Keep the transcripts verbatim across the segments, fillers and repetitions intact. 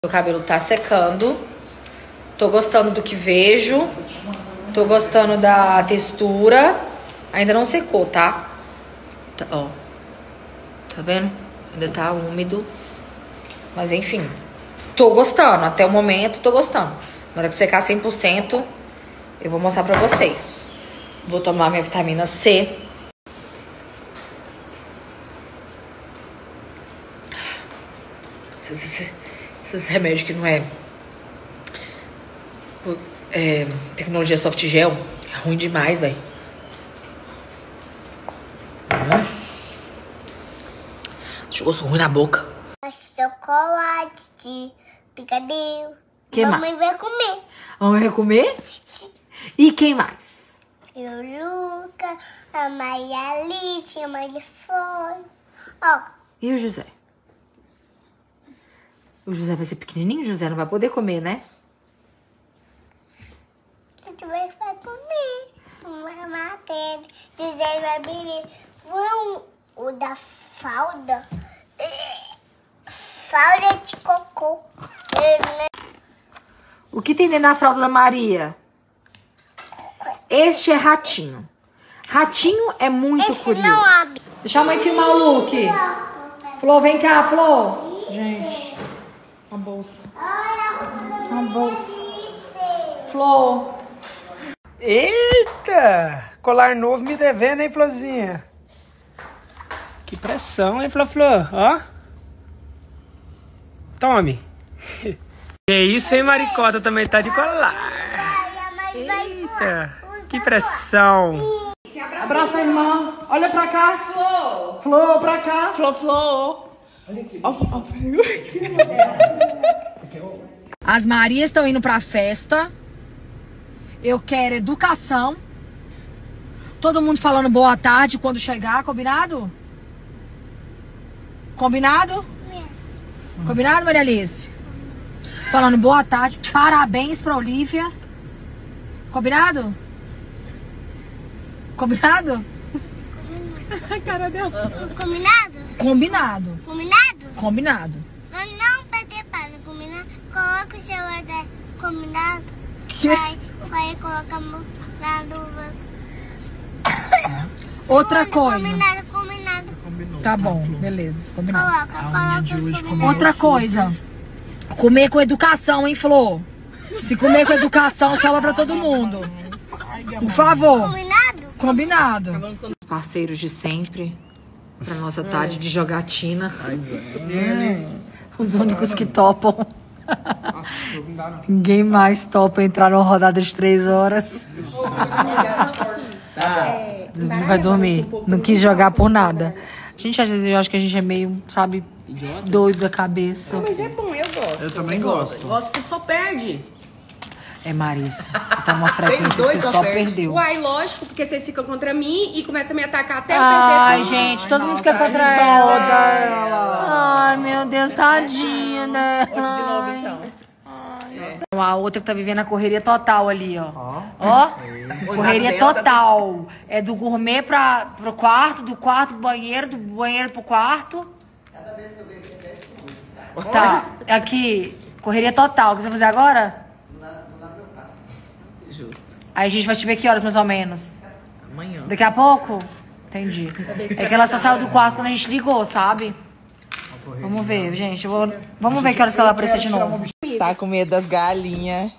Meu cabelo tá secando. Tô gostando do que vejo. Tô gostando da textura. Ainda não secou, tá? Tá, ó. Tá vendo? Ainda tá úmido. Mas enfim. Tô gostando. Até o momento, tô gostando. Na hora que secar cem por cento, eu vou mostrar pra vocês. Vou tomar minha vitamina C. Esses, esses remédios que não é, é tecnologia soft gel. É ruim demais, velho. Hum. Deixa eu gosto ruim na boca. Chocolate de picadeiro. Que Mamãe mais? vai comer. Mamãe vai comer? E quem mais? E o Luca, a Maria Alice, a Maria foi. Ó. E o José? O José vai ser pequenininho? O José não vai poder comer, né? Você vai comer. Uma matéria. José vai abrir. Vamos. O da falda. Falda de cocô. O que tem dentro da fralda da Maria? Este é Ratinho. Ratinho é muito Esse curioso. não abre. Deixa a mãe filmar o look. Flor, vem cá, Flor. Gente, uma bolsa. Uma bolsa. Flor. Eita! Colar novo me devendo, hein, Florzinha? Que pressão, hein, Flor Flor? Ó. Tome. Que isso, hein, Maricota? Também tá de colar. Eita! Que pressão. Abraça a irmã. Olha pra cá. Flor. Flor, pra cá. Flor, Flor. Olha aqui. As Marias estão indo pra festa. Eu quero educação. Todo mundo falando boa tarde quando chegar, combinado? Combinado? Combinado, Maria Alice? Falando boa tarde, parabéns pra Olivia. Combinado? Combinado? A cara dela. Combinado? Combinado. Combinado? Combinado. Não, não bater palma, combinado? Coloca o seu até combinado. Que? Vai, vai colocar a mão na luva. Outra coisa. Combinado, combinado. Tá bom, beleza. Combinado. Coloca, coloca de hoje combinado. comeu Outra coisa. Comer com educação, hein, Flor? Se comer com educação, salva pra todo mundo. Por favor. Combinado? Combinado. Parceiros de sempre. Pra nossa tarde de jogatina. Os únicos que topam. Ninguém mais topa entrar numa rodada de três horas. Não vai dormir. Não quis jogar por nada. Gente, às vezes eu acho que a gente é meio, sabe, doido da cabeça. Mas é bom, eu gosto. Eu também gosto. Gosto, você só perde. É, Marisa. Você tá numa frequência, dois você só só perde. perdeu. Uai, lógico, porque vocês ficam contra mim e começam a me atacar até eu Ai, perder. gente, todo mundo fica contra ela. Ai, meu Deus, tadinha, né? De novo, então. A outra que tá vivendo a correria total ali, ó. Ó, correria total. É do gourmet pra, pro quarto, do quarto pro banheiro, do banheiro pro quarto. Tá, aqui, correria total. O que você vai fazer agora? Justo. Aí a gente vai te ver que horas, mais ou menos? Amanhã. Daqui a pouco? Entendi. É que ela só saiu do quarto quando a gente ligou, sabe? Vamos ver, gente. Eu vou... Vamos ver que horas que ela vai aparecer de novo. Tá com medo das galinhas.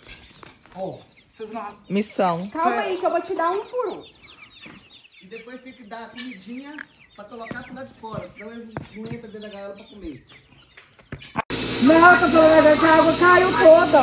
Missão. Calma aí que eu vou te dar um por um. E depois tem que dar a comidinha pra colocar pro lado de fora. Senão eles não entram dentro da gaiola pra comer. Nossa, a água caiu toda.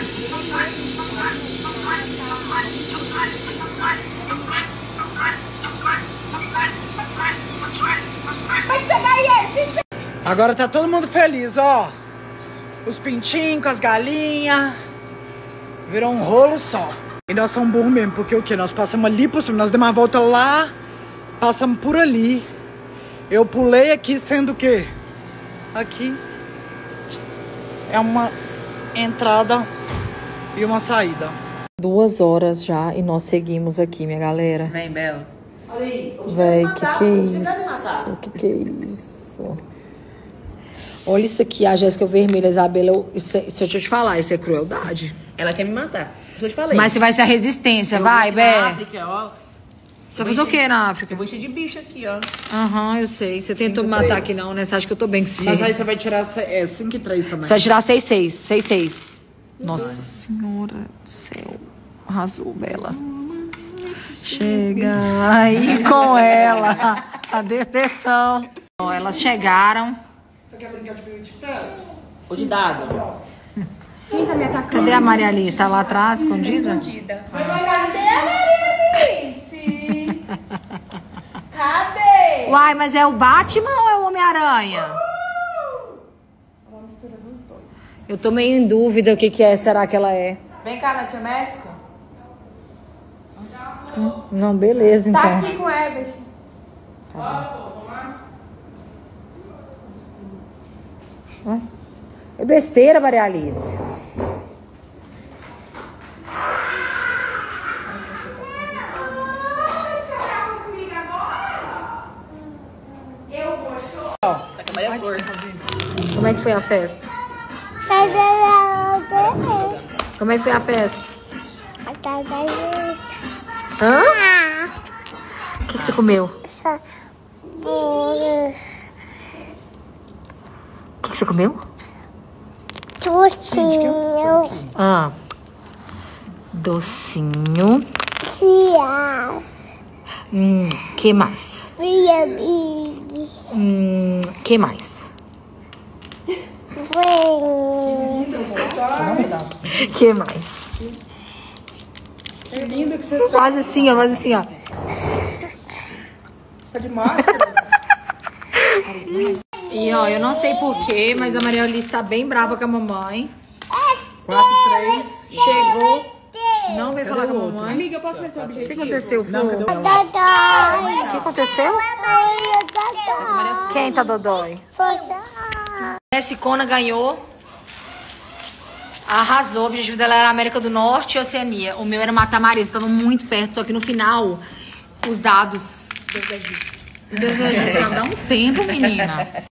Agora tá todo mundo feliz, ó. Os pintinhos com as galinhas. Virou um rolo só. E nós somos burros mesmo, porque o que? Nós passamos ali por cima, nós demos uma volta lá, passamos por ali. Eu pulei aqui, sendo o quê? Aqui é uma entrada e uma saída. Duas horas já e nós seguimos aqui, minha galera. Vem, Bela. Véi, que que é isso? Que que é isso? Olha isso aqui, a Jéssica vermelha, a Isabela. Isso, isso deixa eu te falar, isso é crueldade. Ela quer me matar. Isso eu te falei. Mas você vai ser a resistência, Eu vai, vou aqui Bé. na África, ó. Você vai fazer o que na África? Eu vou encher de bicho aqui, ó. Aham, uhum, eu sei. Você tentou me matar aqui não, né? Você acha que eu tô bem com você. Mas aí você vai tirar é, cinco e três também. Você vai tirar seis seis. seis seis. Nossa senhora do céu. Arrasou, Bela. Chega aí com ela. A depressão. Ó, elas chegaram. Você quer brincar de bicho-terra? Ou de dado. Quem tá me atacando? Cadê a Maria Alice? Tá lá atrás, escondida? Escondida. Cadê a Maria Alice? Cadê? Uai, mas é o Batman ou é o Homem-Aranha? Uma mistura dos dois. Eu tô meio em dúvida o que que é. Será que ela é? Vem cá, Natia México. Hum, Não, beleza, então. Tá aqui com o Ebert. É besteira, Maria Alice. Como é que foi a festa? Como é que foi a festa? Hã? O que, que você comeu? O que, que você comeu? Docinho. Ah, docinho. Tia. Hum, que mais? Minha Big. Hum, que mais? Vem. Que mais? Que linda que você tá. Faz assim, ó, faz assim, ó. Você tá de máscara. E ó, eu não sei porquê, mas a Maria Alice tá bem brava com a mamãe. quatro, três. Chegou. Não veio falar com a mamãe. Amiga, eu posso ver seu O que objetivo? aconteceu, Fô? Não, cadê o O que aconteceu? Dodói. Quem tá dodói? Jessicona ganhou. Arrasou. O objetivo dela era América do Norte e Oceania. O meu era matar a Marisa. Tava muito perto, só que no final, os dados... Deus da Dá um tempo, menina.